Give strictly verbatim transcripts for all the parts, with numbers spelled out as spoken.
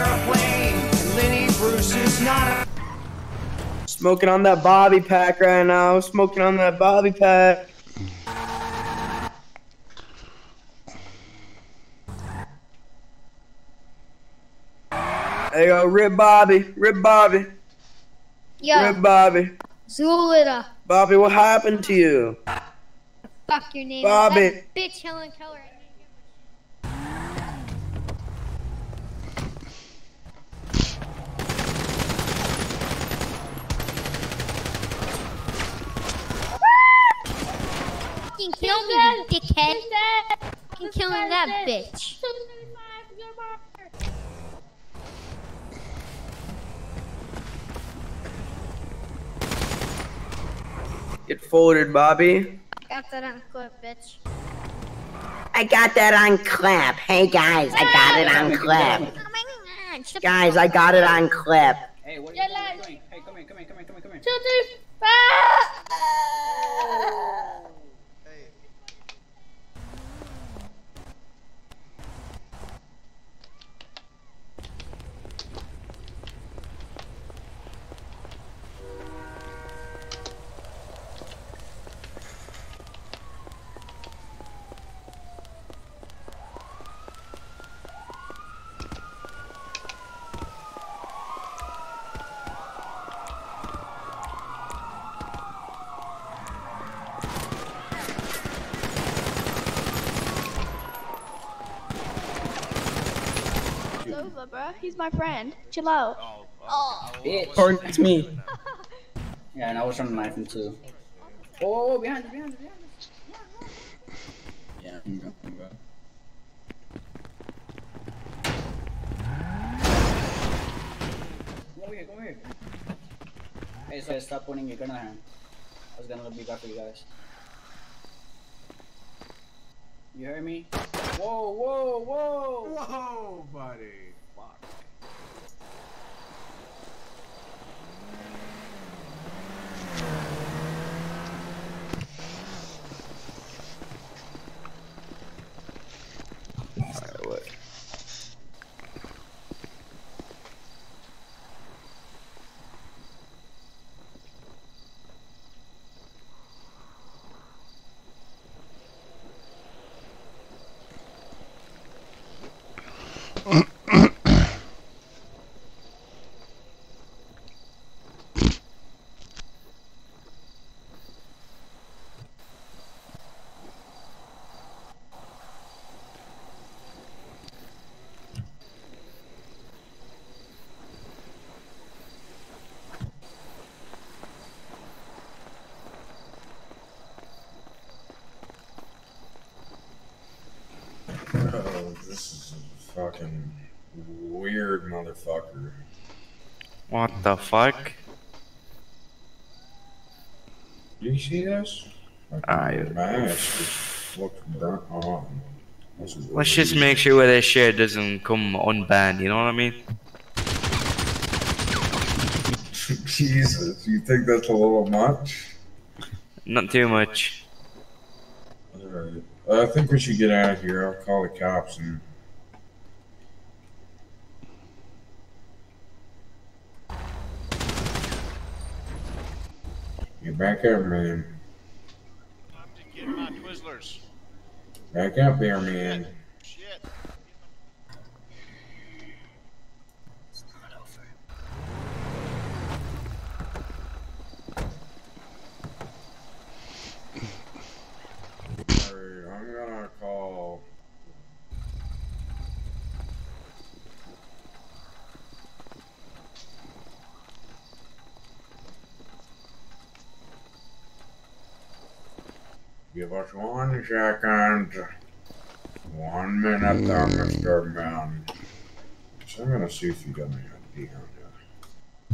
a plane, and Lenny Bruce is not a... Smoking on that Bobby pack right now. Smoking on that Bobby pack. There you go, Rip Bobby, Rip Bobby. Yo. Rip Bobby. Zulita. Bobby, what happened to you? Fuck your name. Bobby. That bitch Helen Keller. Fucking kill me, you dickhead. Fucking killing that bitch. Get folded, Bobby. Got that on clip, bitch. I got that on clip. Hey guys, I got it on clip. Oh my god. Guys, I got it on clip. Hey, what are you doing? Hey, come here, come here, come here, come here, come here. Two, three, five. Over, bro. He's my friend. Chill out. Oh, Oh. bitch. Or it's me. Yeah, and I was trying to knife him too. Oh, behind you, behind you, behind you. Yeah, I'm going, I'm going. Come over here, come over here. Hey, so stop pointing your gun at him. I was gonna be back for you guys. You heard me? Whoa, whoa, whoa! Whoa, buddy. Fuck. Alright, what? Oh, this is a fucking weird motherfucker. What the fuck? Do you see this? Like, I- the mask just looks burnt on. This is Let's just weird. make sure this shit doesn't come unbanned, you know what I mean? Jesus, you think that's a little much? Not too much. Alright. I think we should get out of here. I'll call the cops and... Get back up, man. I'm just getting my Twizzlers. Back up here, man. Shit. It's not over. Alright, I'm gonna call... Give us one second. One minute there, Mister Man. So I'm gonna see if you got any I D on you.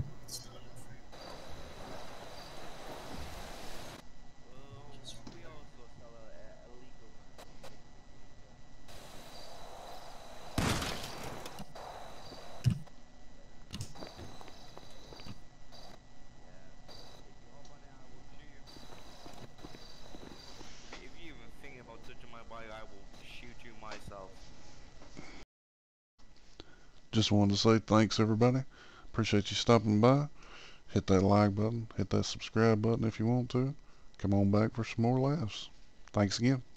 If you even think about touching my bike, I will shoot you myself. just wanted to say thanks, everybody. Appreciate you stopping by. Hit that like button. Hit that subscribe button if you want to. Come on back for some more laughs. Thanks again.